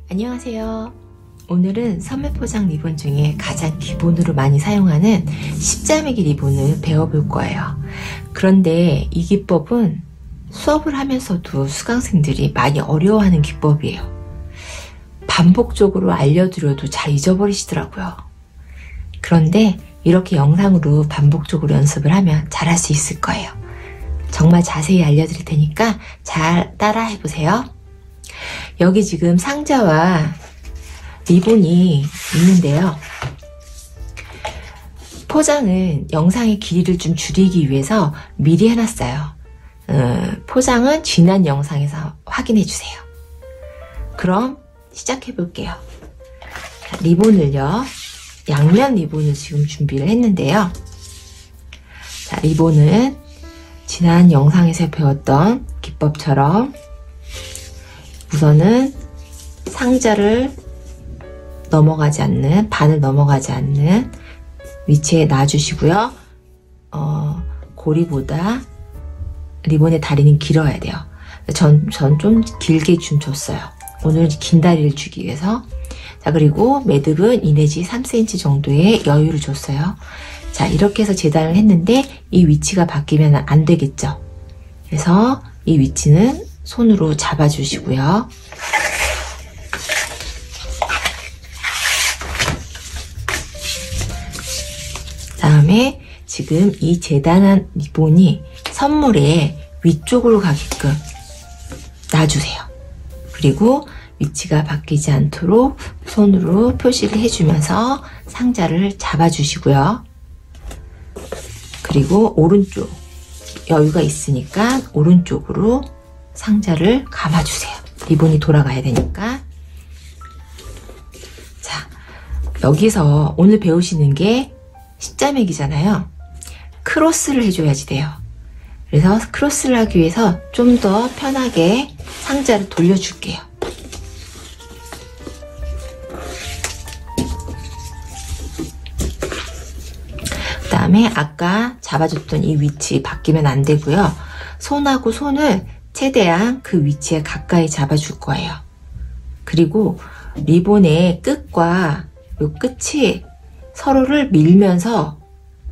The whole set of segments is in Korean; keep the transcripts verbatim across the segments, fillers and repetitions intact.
안녕하세요. 오늘은 선물 포장 리본 중에 가장 기본으로 많이 사용하는 십자매기 리본을 배워볼 거예요. 그런데 이 기법은 수업을 하면서도 수강생들이 많이 어려워하는 기법이에요. 반복적으로 알려드려도 잘 잊어버리시더라고요. 그런데 이렇게 영상으로 반복적으로 연습을 하면 잘할 수 있을 거예요. 정말 자세히 알려드릴 테니까 잘 따라 해보세요. 여기 지금 상자와 리본이 있는데요. 포장은 영상의 길이를 좀 줄이기 위해서 미리 해놨어요. 어, 포장은 지난 영상에서 확인해주세요. 그럼 시작해 볼게요. 리본을요, 양면 리본을 지금 준비를 했는데요. 자, 리본은 지난 영상에서 배웠던 기법처럼 우선은 상자를 넘어가지 않는, 반을 넘어가지 않는 위치에 놔주시고요. 어, 고리보다 리본의 다리는 길어야 돼요. 전, 전 좀 길게 좀 줬어요. 오늘 긴 다리를 주기 위해서. 자, 그리고 매듭은 이 내지 삼 센티미터 정도의 여유를 줬어요. 자, 이렇게 해서 재단을 했는데 이 위치가 바뀌면 안 되겠죠. 그래서 이 위치는 손으로 잡아주시고요. 다음에 지금 이 재단한 리본이 선물의 위쪽으로 가게끔 놔주세요. 그리고 위치가 바뀌지 않도록 손으로 표시를 해주면서 상자를 잡아주시고요. 그리고 오른쪽 여유가 있으니까 오른쪽으로 상자를 감아주세요. 리본이 돌아가야 되니까. 자, 여기서 오늘 배우시는 게 십자매기잖아요. 크로스를 해줘야지 돼요. 그래서 크로스를 하기 위해서 좀 더 편하게 상자를 돌려줄게요. 그 다음에 아까 잡아줬던 이 위치 바뀌면 안 되고요. 손하고 손을 최대한 그 위치에 가까이 잡아줄 거예요. 그리고 리본의 끝과 요 끝이 서로를 밀면서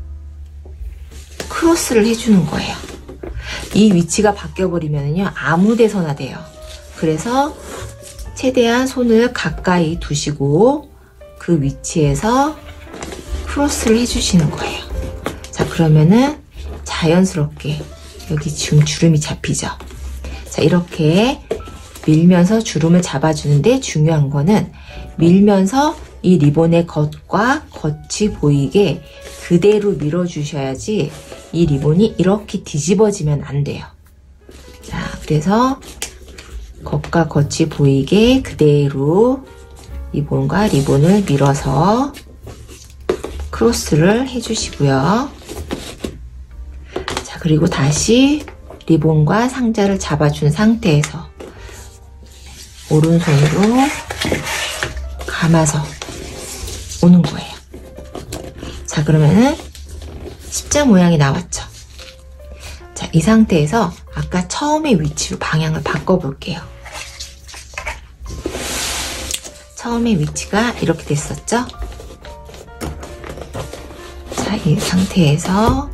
크로스를 해주는 거예요. 이 위치가 바뀌어버리면요, 아무 데서나 돼요. 그래서 최대한 손을 가까이 두시고 그 위치에서 크로스를 해주시는 거예요. 자, 그러면은 자연스럽게 여기 지금 주름이 잡히죠. 자, 이렇게 밀면서 주름을 잡아주는데 중요한 거는 밀면서 이 리본의 겉과 겉이 보이게 그대로 밀어주셔야지 이 리본이 이렇게 뒤집어지면 안 돼요. 자, 그래서 겉과 겉이 보이게 그대로 리본과 리본을 밀어서 크로스를 해주시고요. 자, 그리고 다시 리본과 상자를 잡아준 상태에서 오른손으로 감아서 오는 거예요. 자, 그러면은 십자 모양이 나왔죠. 자, 이 상태에서 아까 처음의 위치로 방향을 바꿔볼게요. 처음의 위치가 이렇게 됐었죠. 자, 이 상태에서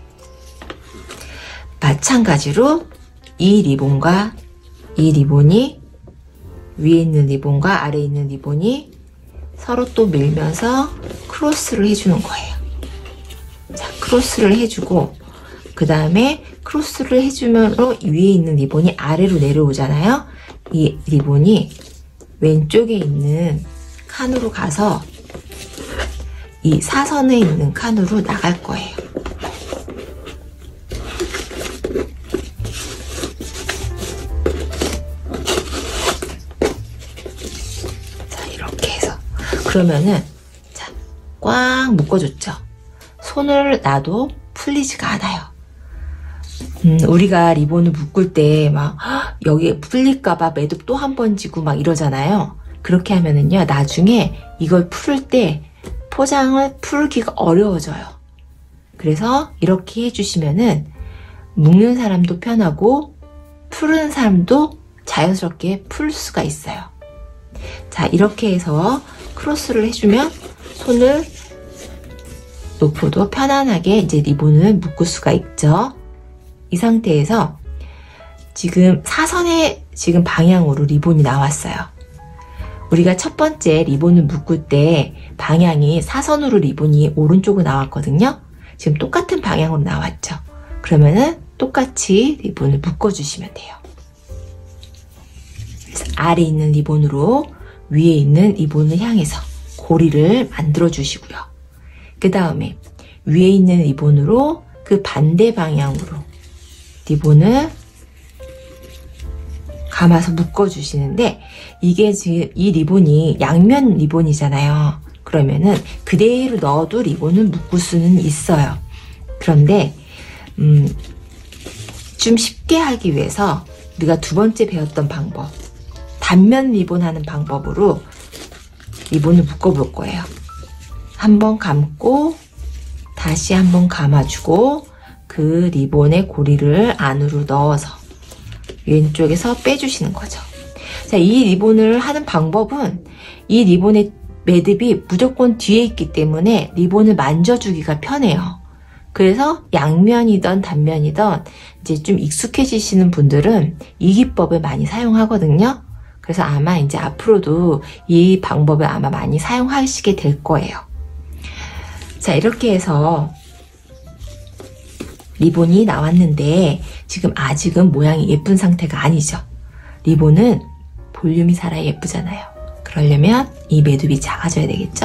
마찬가지로 이 리본과 이 리본이 위에 있는 리본과 아래에 있는 리본이 서로 또 밀면서 크로스를 해주는 거예요. 자, 크로스를 해주고 그 다음에 크로스를 해주면 위에 있는 리본이 아래로 내려오잖아요. 이 리본이 왼쪽에 있는 칸으로 가서 이 사선에 있는 칸으로 나갈 거예요. 그러면은 자, 꽉 묶어줬죠. 손을 놔도 풀리지가 않아요. 음, 우리가 리본을 묶을 때 막 여기에 풀릴까봐 매듭 또 한 번 지고 막 이러잖아요. 그렇게 하면은요, 나중에 이걸 풀을 때 포장을 풀기가 어려워져요. 그래서 이렇게 해주시면은 묶는 사람도 편하고 푸는 사람도 자연스럽게 풀 수가 있어요. 자, 이렇게 해서 크로스를 해주면 손을 높여도 편안하게 이제 리본을 묶을 수가 있죠. 이 상태에서 지금 사선의 지금 방향으로 리본이 나왔어요. 우리가 첫 번째 리본을 묶을 때 방향이 사선으로 리본이 오른쪽으로 나왔거든요. 지금 똑같은 방향으로 나왔죠. 그러면은 똑같이 리본을 묶어주시면 돼요. 그래서 아래에 있는 리본으로 위에 있는 리본을 향해서 고리를 만들어 주시고요. 그 다음에 위에 있는 리본으로 그 반대 방향으로 리본을 감아서 묶어주시는데, 이게 지금 이 리본이 양면 리본이잖아요. 그러면은 그대로 넣어도 리본을 묶을 수는 있어요. 그런데 음, 좀 쉽게 하기 위해서 우리가 두 번째 배웠던 방법, 단면 리본 하는 방법으로 리본을 묶어 볼 거예요. 한번 감고 다시 한번 감아주고 그 리본의 고리를 안으로 넣어서 왼쪽에서 빼주시는 거죠. 자, 이 리본을 하는 방법은 이 리본의 매듭이 무조건 뒤에 있기 때문에 리본을 만져주기가 편해요. 그래서 양면이든 단면이든 이제 좀 익숙해지시는 분들은 이 기법을 많이 사용하거든요. 그래서 아마 이제 앞으로도 이 방법을 아마 많이 사용하시게 될 거예요. 자, 이렇게 해서 리본이 나왔는데 지금 아직은 모양이 예쁜 상태가 아니죠. 리본은 볼륨이 살아야 예쁘잖아요. 그러려면 이 매듭이 작아져야 되겠죠.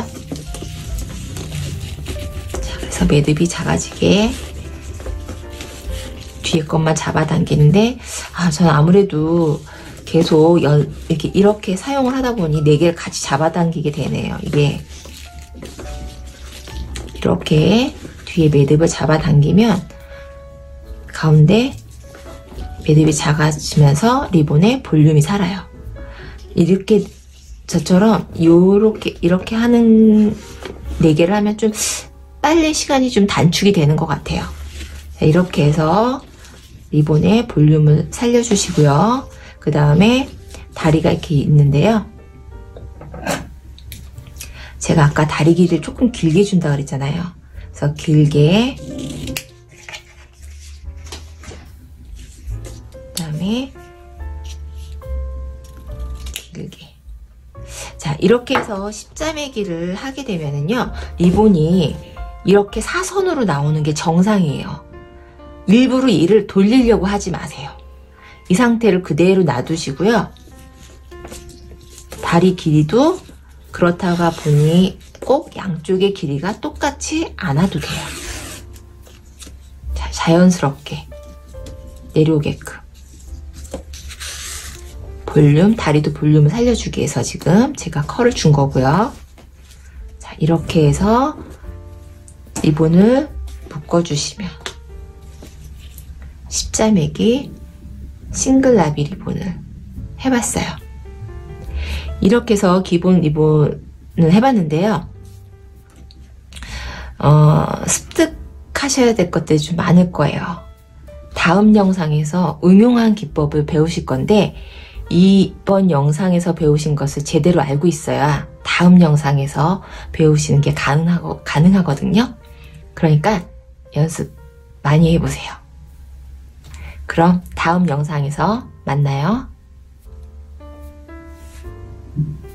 자, 그래서 매듭이 작아지게 뒤에 것만 잡아당기는데, 아, 저는 아무래도 계속 연, 이렇게 이렇게 사용을 하다 보니 네 개를 같이 잡아당기게 되네요. 이게 이렇게 뒤에 매듭을 잡아당기면 가운데 매듭이 작아지면서 리본의 볼륨이 살아요. 이렇게 저처럼 요렇게 이렇게 하는 네 개를 하면 좀 빨리 시간이 좀 단축이 되는 것 같아요. 자, 이렇게 해서 리본의 볼륨을 살려주시고요. 그 다음에 다리가 이렇게 있는데요. 제가 아까 다리 길이를 조금 길게 준다 그랬잖아요. 그래서 길게, 그 다음에 길게. 자, 이렇게 해서 십자매기를 하게 되면은요, 리본이 이렇게 사선으로 나오는 게 정상이에요. 일부러 이를 돌리려고 하지 마세요. 이 상태를 그대로 놔두시고요. 다리 길이도 그렇다가 보니 꼭 양쪽의 길이가 똑같이 않아도 돼요. 자, 자연스럽게 내려오게끔. 볼륨, 다리도 볼륨을 살려주기 위해서 지금 제가 컬을 준 거고요. 자, 이렇게 해서 리본을 묶어주시면 십자매기 싱글 나비 리본을 해봤어요. 이렇게 해서 기본 리본을 해봤는데요. 어, 습득하셔야 될 것들이 좀 많을 거예요. 다음 영상에서 응용한 기법을 배우실 건데, 이번 영상에서 배우신 것을 제대로 알고 있어야 다음 영상에서 배우시는 게 가능하고, 가능하거든요. 그러니까 연습 많이 해보세요. 그럼 다음 영상에서 만나요.